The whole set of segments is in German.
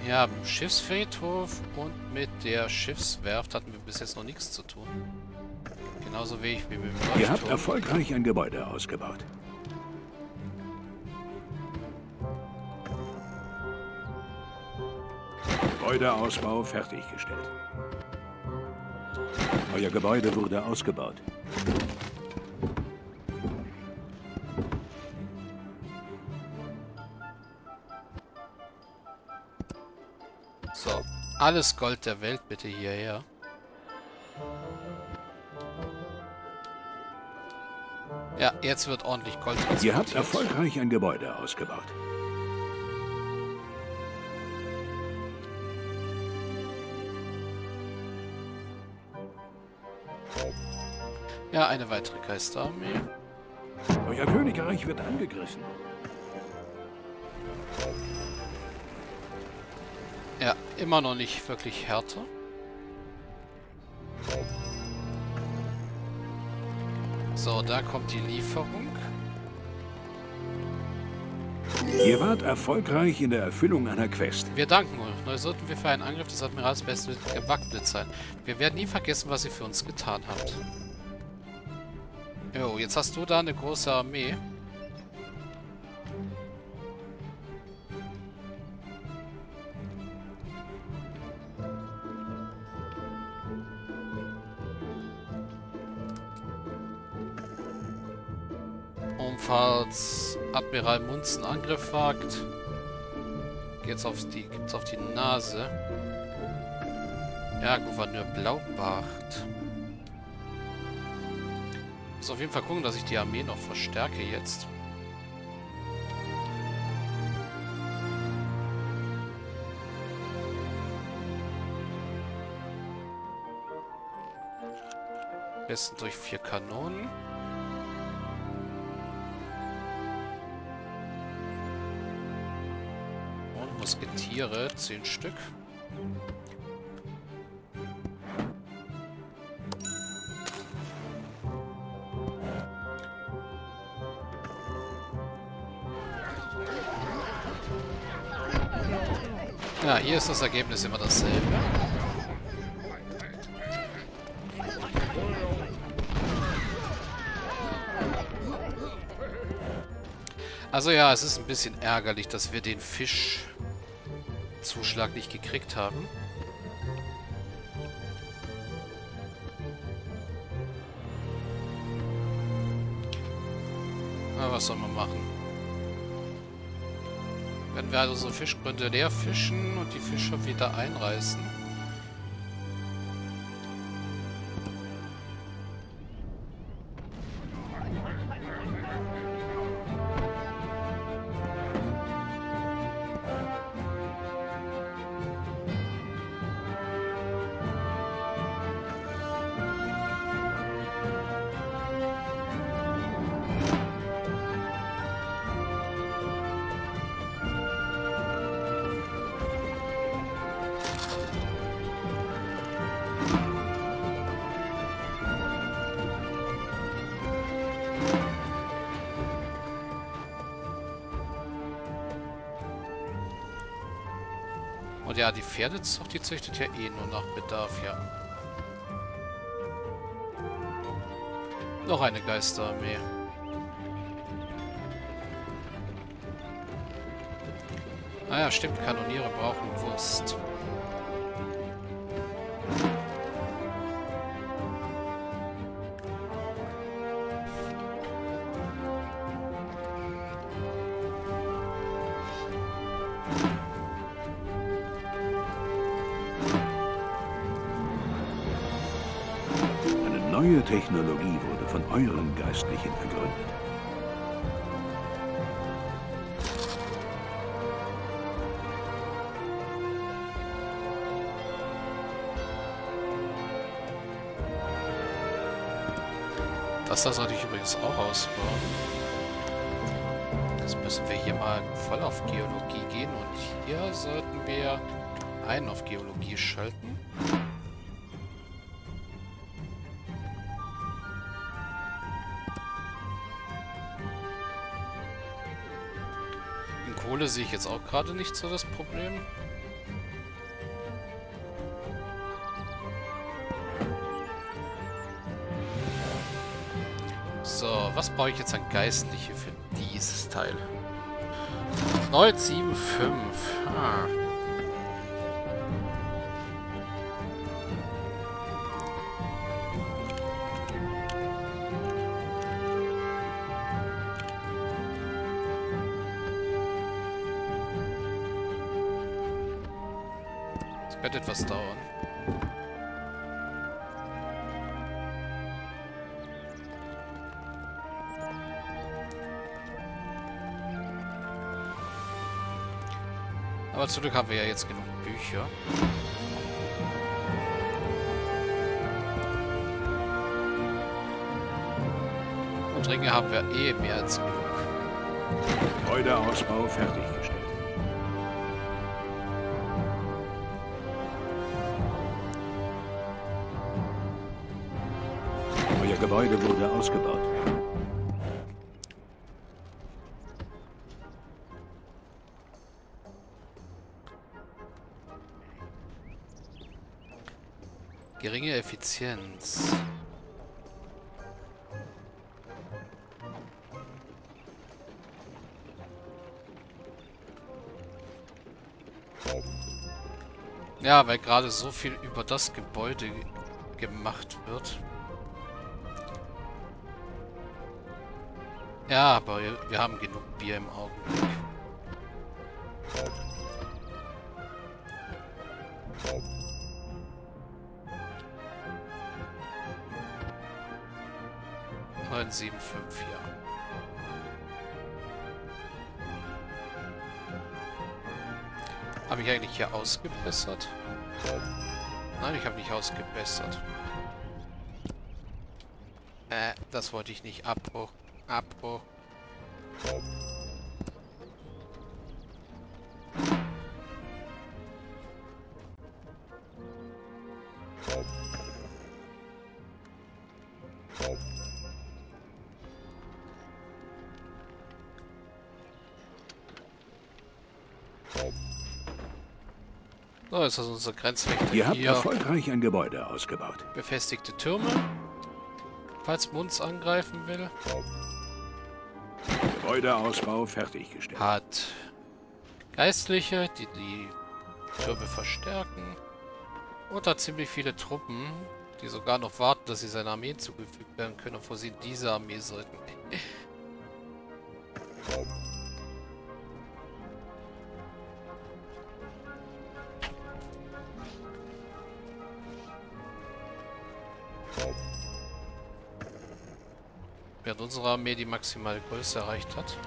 Ja, mit dem Schiffsfriedhof und mit der Schiffswerft hatten wir bis jetzt noch nichts zu tun. Genauso wenig wie mit dem Ihr habt Leuchtturm. erfolgreich ein Gebäude ausgebaut. Gebäudeausbau fertiggestellt. Euer Gebäude wurde ausgebaut. So, alles Gold der Welt bitte hierher. Ja, jetzt wird ordentlich Gold Ihr habt transportiert. erfolgreich ein Gebäude ausgebaut. Ja, eine weitere Geisterarmee. Euer Königreich wird angegriffen. Ja, immer noch nicht wirklich härter. So, da kommt die Lieferung. Ihr wart erfolgreich in der Erfüllung einer Quest. Wir danken euch. Neu sollten wir für einen Angriff des Admirals bestens gewappnet sein. Wir werden nie vergessen, was ihr für uns getan habt. Jo, jetzt hast du da eine große Armee. Und falls Admiral Munzen Angriff wagt, gibt's auf die Nase. Ja, Gouverneur Blaubart. Muss auf jeden Fall gucken, dass ich die Armee noch verstärke jetzt. Am besten durch 4 Kanonen. Und Musketiere, 10 Stück. Ja, hier ist das Ergebnis immer dasselbe. Also ja, es ist ein bisschen ärgerlich, dass wir den Fischzuschlag nicht gekriegt haben. Na, was soll man machen? Wenn wir also unsere Fischgründe leer fischen und die Fischer wieder einreißen. Und ja, die Pferdezucht, die züchtet ja eh nur nach Bedarf, ja. Noch eine Geisterarmee. Ah ja, stimmt, Kanoniere brauchen Wurst. Eine neue Technologie wurde von euren Geistlichen ergründet. Das sollte ich übrigens auch ausbauen. Jetzt müssen wir hier mal voll auf Geologie gehen und hier sollten wir einen auf Geologie schalten. In Kohle sehe ich jetzt auch gerade nicht so das Problem. So, was brauche ich jetzt an Geistliche für dieses Teil? 975. Ah. Das wird etwas dauern. Aber zum Glück haben wir ja jetzt genug Bücher. Und Ringe haben wir eh mehr als genug. Gebäudeausbau fertiggestellt. Euer Gebäude wurde ausgebaut. Geringe Effizienz. Ja, weil gerade so viel über das Gebäude gemacht wird. Ja, aber wir haben genug Bier im Augenblick. Neun, 7, 5, ja. Habe ich eigentlich hier ausgebessert? Nein, ich habe nicht ausgebessert. Das wollte ich nicht. Abbruch. Abbruch. So, jetzt ist unser Grenzwächter Ihr habt hier. erfolgreich ein Gebäude ausgebaut. Befestigte Türme. Falls man uns angreifen will. Gebäudeausbau fertiggestellt. Hat Geistliche, die die Türme verstärken. Und hat ziemlich viele Truppen, die sogar noch warten, dass sie seiner Armee zugefügt werden können, bevor sie in diese Armee sollten. Während unsere Armee die maximale Größe erreicht hat.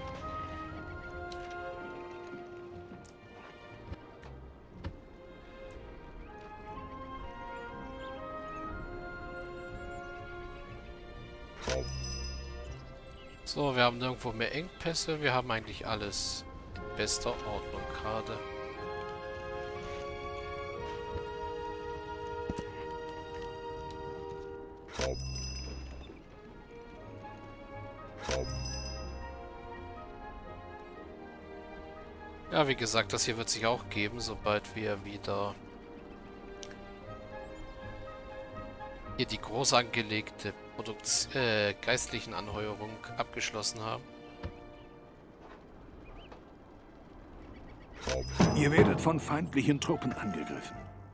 So, wir haben nirgendwo mehr Engpässe. Wir haben eigentlich alles in bester Ordnung gerade. Ja, wie gesagt, das hier wird sich auch geben, sobald wir wieder hier die groß angelegte geistlichen Anheuerung abgeschlossen haben. Ihr werdet von feindlichen Truppen angegriffen.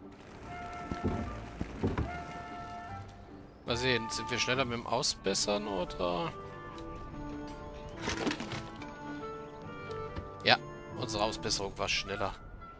Mal sehen, sind wir schneller mit dem Ausbessern oder... Ja, unsere Ausbesserung war schneller.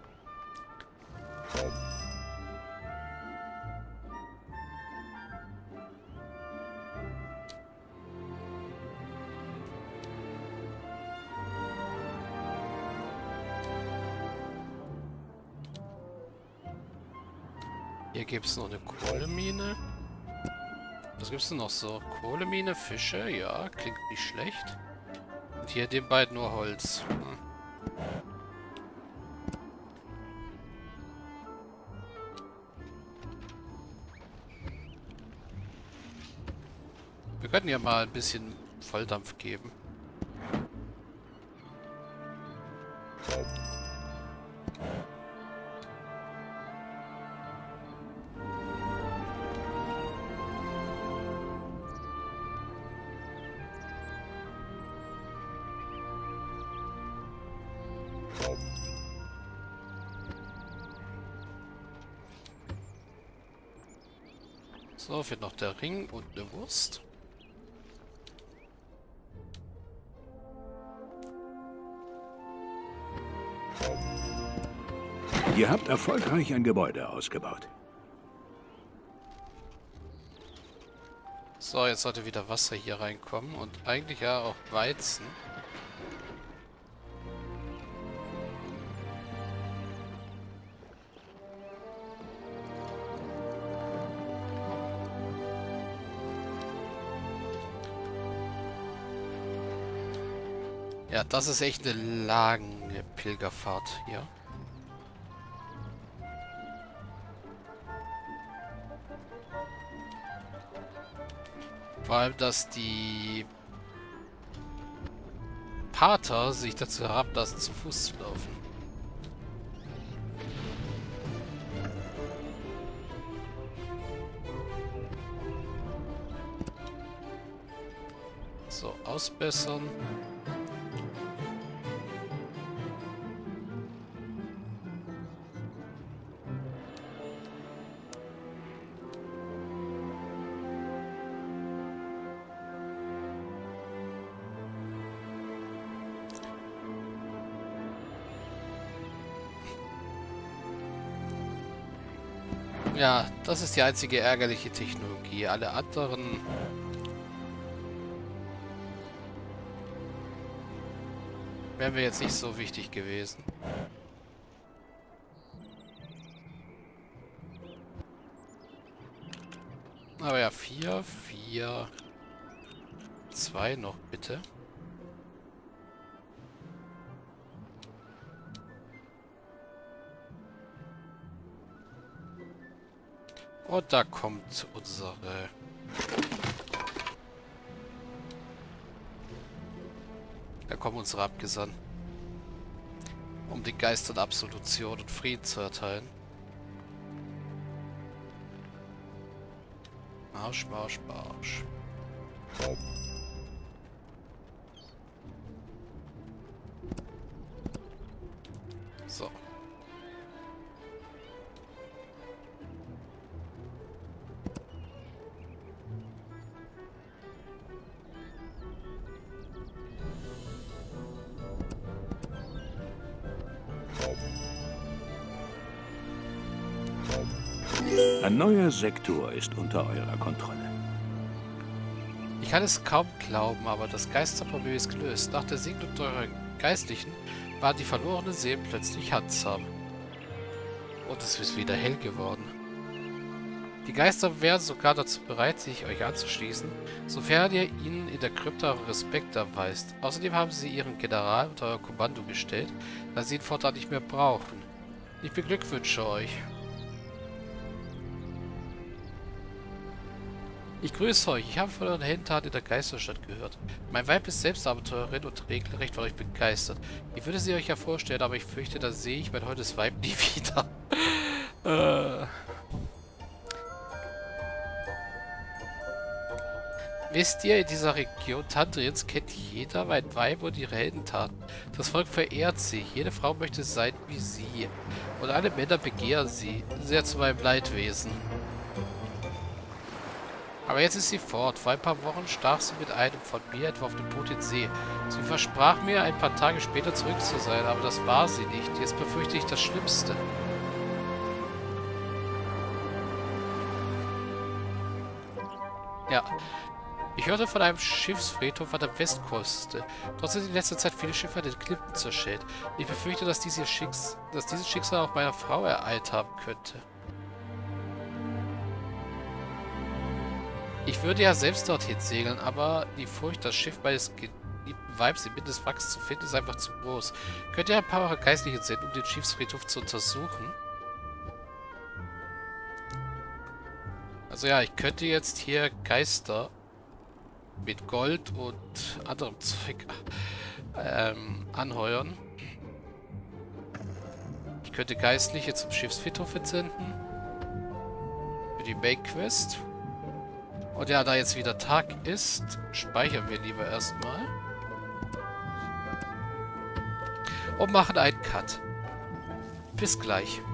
Hier gibt es noch eine Kohlemine. Was gibt es denn noch so? Kohlemine, Fische, ja, klingt nicht schlecht. Und hier den beiden nur Holz. Wir könnten ja mal ein bisschen Volldampf geben. So, fehlt noch der Ring und eine Wurst. Ihr habt erfolgreich ein Gebäude ausgebaut. So, jetzt sollte wieder Wasser hier reinkommen und eigentlich ja auch Weizen. Ja, das ist echt eine lange Pilgerfahrt hier. Vor allem, dass die Pater sich dazu herablassen, zu Fuß zu laufen. So, ausbessern. Ja, das ist die einzige ärgerliche Technologie. Alle anderen... wären wir jetzt nicht so wichtig gewesen. Aber ja, 4, 4, 2 noch bitte. Und da kommt unsere... Da kommen unsere Abgesandten. Um den Geistern Absolution und Frieden zu erteilen. Marsch, Marsch, Marsch. So. Ein neuer Sektor ist unter eurer Kontrolle. Ich kann es kaum glauben, aber das Geisterproblem ist gelöst. Nach der Segnung durch euren Geistlichen waren die verlorenen Seelen plötzlich handsam. Und es ist wieder hell geworden. Die Geister wären sogar dazu bereit, sich euch anzuschließen, sofern ihr ihnen in der Krypta euren Respekt erweist. Außerdem haben sie ihren General unter euer Kommando gestellt, da sie ihn fortan nicht mehr brauchen. Ich beglückwünsche euch. Ich grüße euch. Ich habe von euren Heldentaten in der Geisterstadt gehört. Mein Weib ist selbst Abenteurerin und regelrecht von euch begeistert. Ich würde sie euch ja vorstellen, aber ich fürchte, da sehe ich mein heutiges Weib nie wieder. Wisst ihr, in dieser Region Tandriens kennt jeder mein Weib und ihre Heldentaten. Das Volk verehrt sie. Jede Frau möchte sein wie sie. Und alle Männer begehren sie. Sehr zu meinem Leidwesen. Aber jetzt ist sie fort. Vor ein paar Wochen stach sie mit einem von mir etwa auf dem Boot in See. Sie versprach mir, ein paar Tage später zurück zu sein, aber das war sie nicht. Jetzt befürchte ich das Schlimmste. Ja. Ich hörte von einem Schiffsfriedhof an der Westküste. Dort sind in letzter Zeit viele Schiffe an den Klippen zerschellt. Ich befürchte, dass dieses Schicksal auch meiner Frau ereilt haben könnte. Ich würde ja selbst dorthin segeln, aber die Furcht, das Schiff meines geliebten Weibs inmitten des Wracks zu finden, ist einfach zu groß. Könnt ihr ein paar eurer Geistlichen senden, um den Schiffsfriedhof zu untersuchen? Also ja, ich könnte jetzt hier Geister mit Gold und anderem Zeug anheuern. Ich könnte Geistliche zum Schiffsfriedhof entsenden. Für die Main Quest. Und ja, da jetzt wieder Tag ist, speichern wir lieber erstmal. und machen einen Cut. Bis gleich.